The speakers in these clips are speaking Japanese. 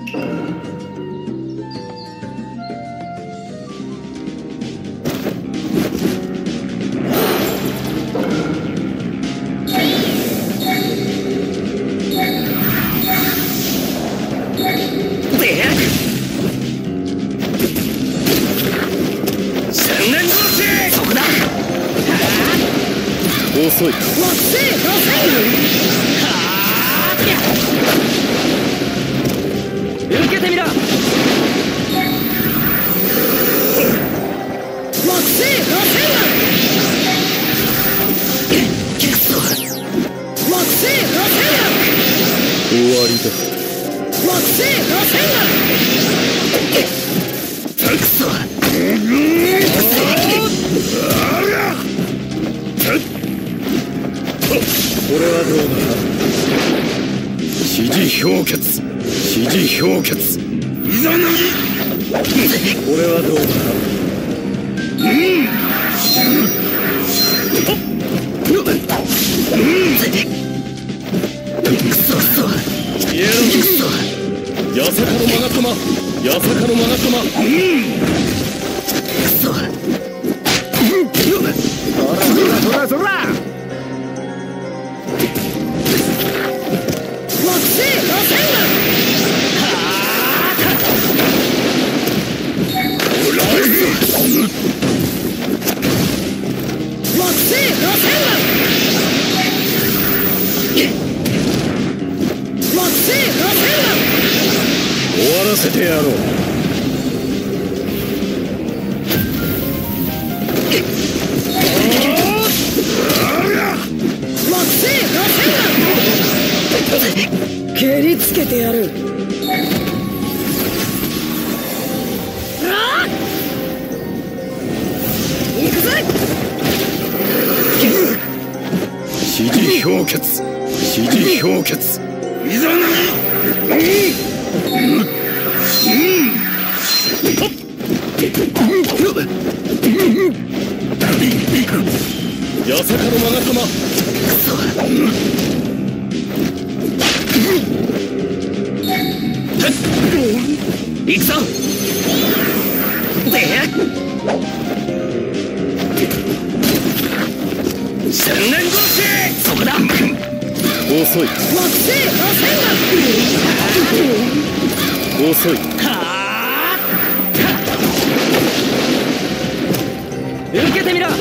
遅い。受けてみろ。終わりだ。これはどうだ。支持氷結、支持氷結。いざなぎ。これはどうだ。イエロー。八坂のマガタマ、八坂のマガタマ。そらそら。終わらせてやろう。蹴りつけてやる。行くぜ。支持氷結、支持氷結。いざなぎ。八坂のマガタマ。行くぞ。千年越し。そこだ。遅い。遅い。受けてみろ。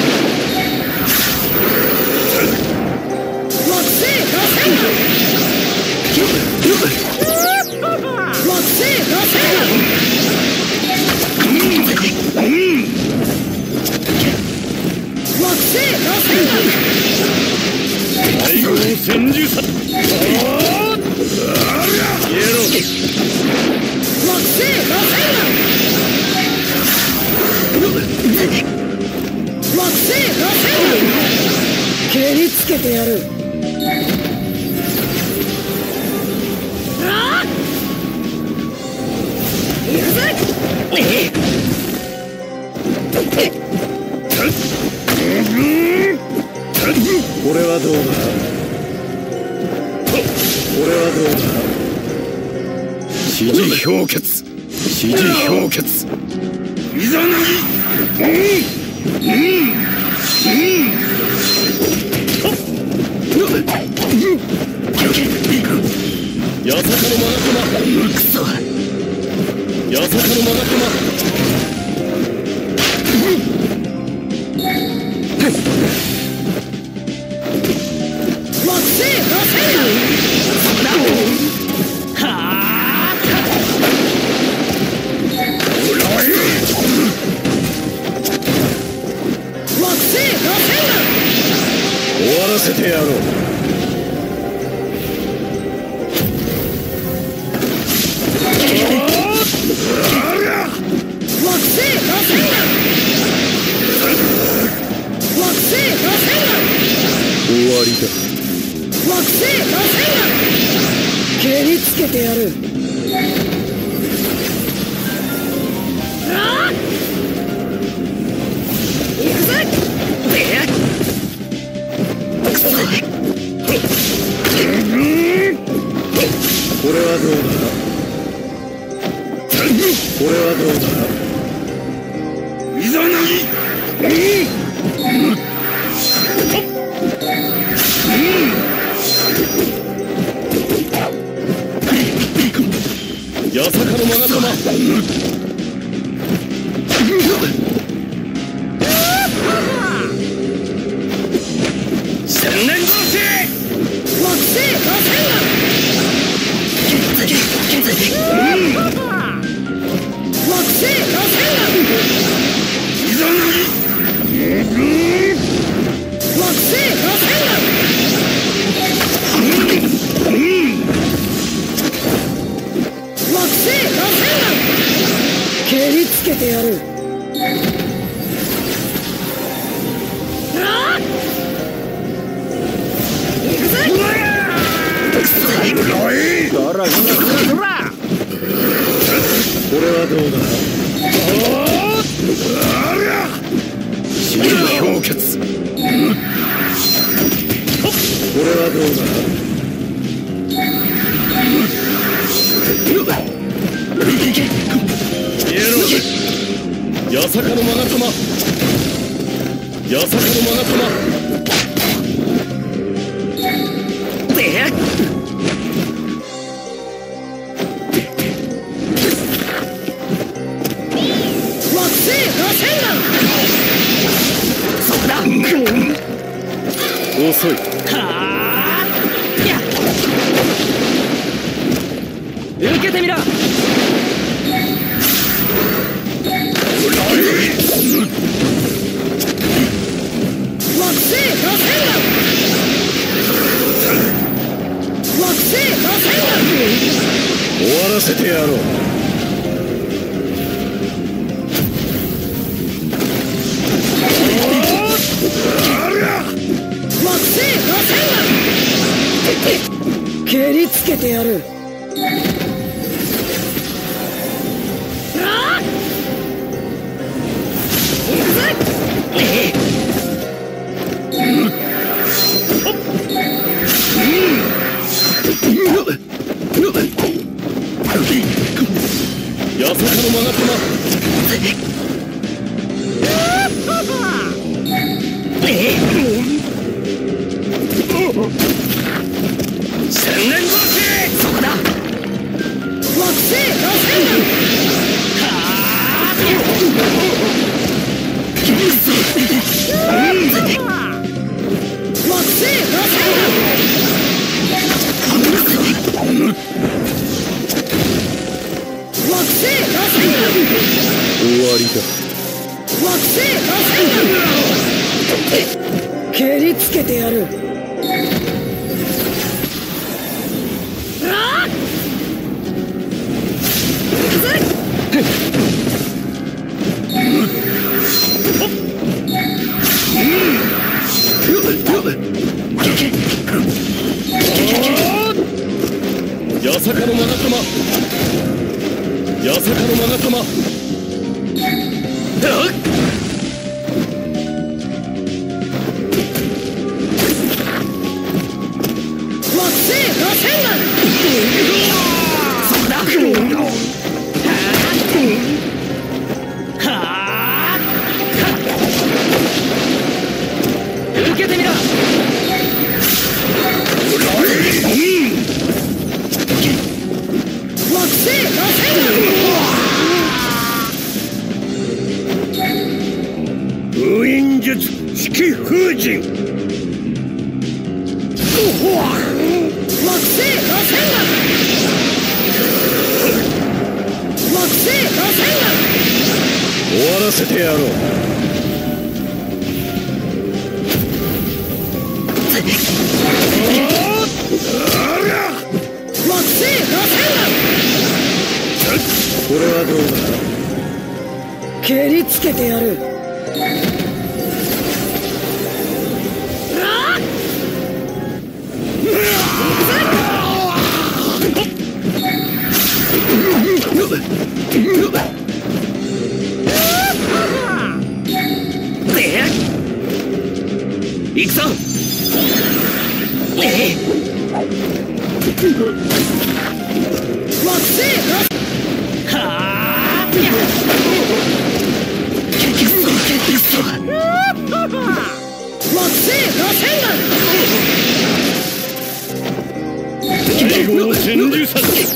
最後の千住さ。イエロー。蹴りつけてやる。行くぜ。これはどうだ。これはどうだ。支持氷結、支持氷結。いざなぎ。八坂のマガタマ。くそ。八坂のマガタマ。終わらせてやろう。終わりだ。蹴りつけてやる。行くぜ。これはどうだ。 これはどうだ。いざなぎ。八坂のマガ様。千年殺し。惑星螺旋丸。惑星螺旋丸。いざなぎ。惑星螺旋丸。惑星螺旋丸。蹴りつけてやる。これはどうだ。死に氷結。これはどうだ。八坂のマガ様。八坂のマガ様。遅い。受けてみろ。終わらせてやろう。蹴りつけてやる。八坂のマガ様。千年殺し。そこだ。惑星螺旋丸。惑星螺旋丸。惑星螺旋丸。終わりだ。惑星螺旋丸。蹴りつけてやる。八坂のマガ様。八坂のマガ様。惑星螺旋丸。そこだ。受けてみろ。惑星螺旋丸。封印術式封陣。惑星螺旋丸。惑星螺旋丸。終わらせてやろう。惑星螺旋丸。これはどうだ。蹴りつけてやる。行くぞ。惑星螺旋丸。 千住殺惑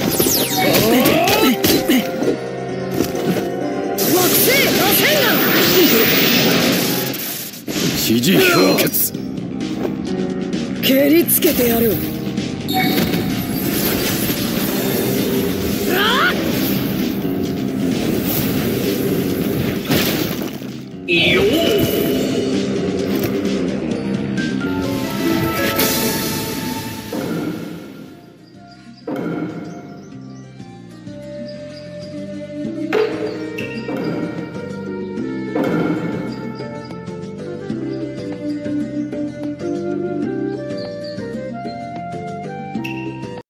星螺旋丸指示氷結蹴りつけてやる。